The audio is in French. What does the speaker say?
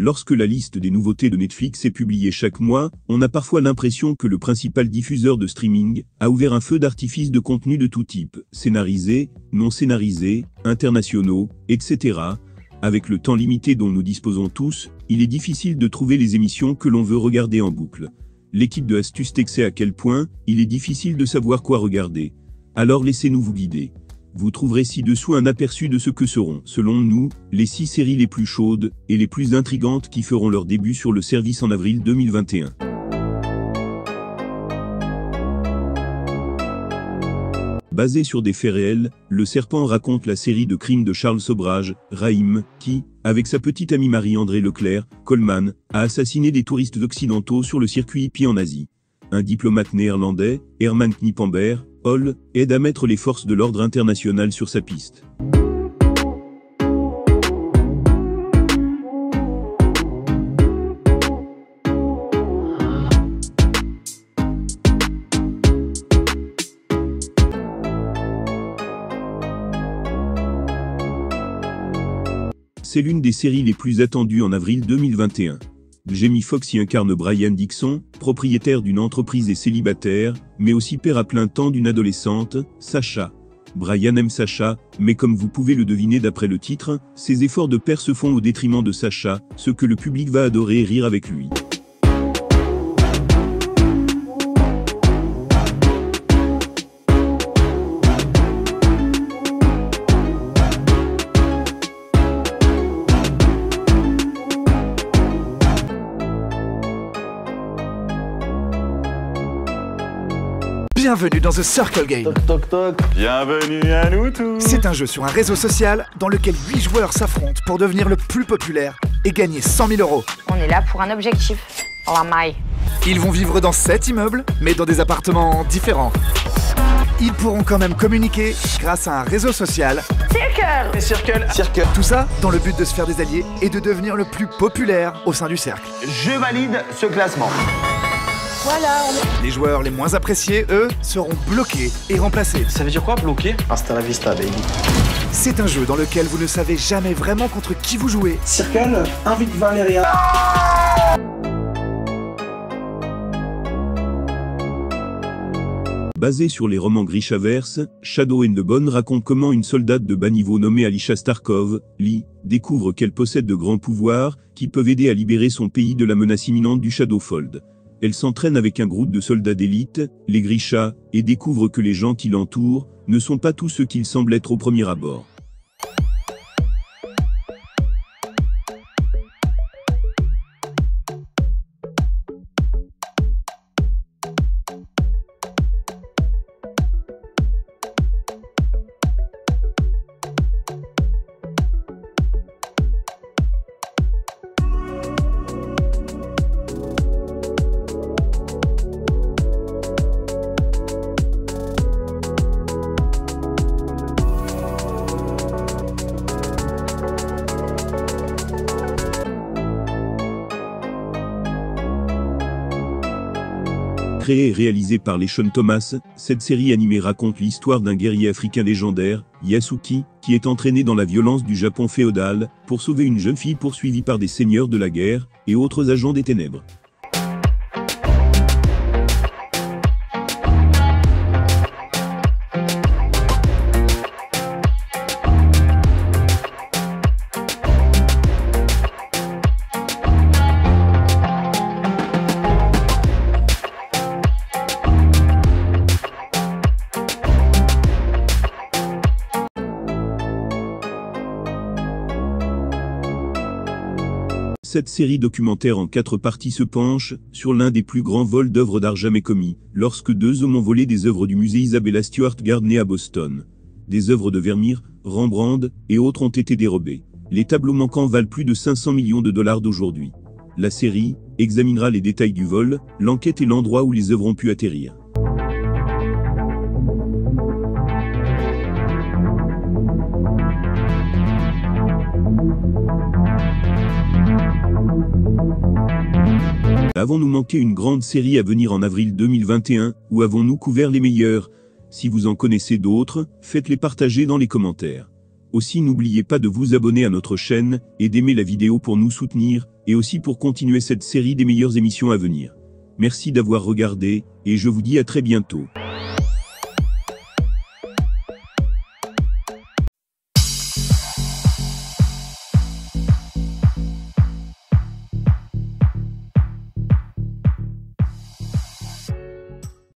Lorsque la liste des nouveautés de Netflix est publiée chaque mois, on a parfois l'impression que le principal diffuseur de streaming a ouvert un feu d'artifice de contenus de tout type, scénarisés, non scénarisés, internationaux, etc. Avec le temps limité dont nous disposons tous, il est difficile de trouver les émissions que l'on veut regarder en boucle. L'équipe de Astuce Tech sait à quel point il est difficile de savoir quoi regarder. Alors laissez-nous vous guider. Vous trouverez ci-dessous un aperçu de ce que seront, selon nous, les 6 séries les plus chaudes et les plus intrigantes qui feront leur début sur le service en avril 2021. Basé sur des faits réels, Le Serpent raconte la série de crimes de Charles Sobrage, Raïm, qui, avec sa petite amie Marie-André Leclerc, Coleman, a assassiné des touristes occidentaux sur le circuit hippie en Asie. Un diplomate néerlandais, Herman Knippenberg, Hall, aide à mettre les forces de l'ordre international sur sa piste. C'est l'une des séries les plus attendues en avril 2021. Jamie Foxx y incarne Brian Dixon, propriétaire d'une entreprise et célibataire, mais aussi père à plein temps d'une adolescente, Sacha. Brian aime Sacha, mais comme vous pouvez le deviner d'après le titre, ses efforts de père se font au détriment de Sacha, ce que le public va adorer et rire avec lui. Bienvenue dans The Circle Game. Toc toc toc. Bienvenue à nous tous. C'est un jeu sur un réseau social dans lequel 8 joueurs s'affrontent pour devenir le plus populaire et gagner 100 000 €. On est là pour un objectif. La maille. Ils vont vivre dans 7 immeubles, mais dans des appartements différents. Ils pourront quand même communiquer grâce à un réseau social. Circle. Tout ça dans le but de se faire des alliés et de devenir le plus populaire au sein du cercle. Je valide ce classement. Voilà, Les joueurs les moins appréciés, eux, seront bloqués et remplacés. Ça veut dire quoi, bloqué? Hasta la vista, baby. C'est un jeu dans lequel vous ne savez jamais vraiment contre qui vous jouez. Circle, invite Valéria. Basé sur les romans Grishaverse, Shadow and the Bone raconte comment une soldate de bas niveau nommée Alicia Starkov, Lee, découvre qu'elle possède de grands pouvoirs qui peuvent aider à libérer son pays de la menace imminente du Shadowfold. Elle s'entraîne avec un groupe de soldats d'élite, les Grisha, et découvre que les gens qui l'entourent ne sont pas tous ceux qu'ils semblent être au premier abord. Créée et réalisée par les Sean Thomas, cette série animée raconte l'histoire d'un guerrier africain légendaire, Yasuki, qui est entraîné dans la violence du Japon féodal, pour sauver une jeune fille poursuivie par des seigneurs de la guerre, et autres agents des ténèbres. Cette série documentaire en 4 parties se penche sur l'un des plus grands vols d'œuvres d'art jamais commis, lorsque 2 hommes ont volé des œuvres du musée Isabella Stewart Gardner à Boston. Des œuvres de Vermeer, Rembrandt et autres ont été dérobées. Les tableaux manquants valent plus de 500 millions de dollars d'aujourd'hui. La série examinera les détails du vol, l'enquête et l'endroit où les œuvres ont pu atterrir. Avons-nous manqué une grande série à venir en avril 2021, ou avons-nous couvert les meilleures? Si vous en connaissez d'autres, faites-les partager dans les commentaires. Aussi n'oubliez pas de vous abonner à notre chaîne, et d'aimer la vidéo pour nous soutenir, et aussi pour continuer cette série des meilleures émissions à venir. Merci d'avoir regardé, et je vous dis à très bientôt.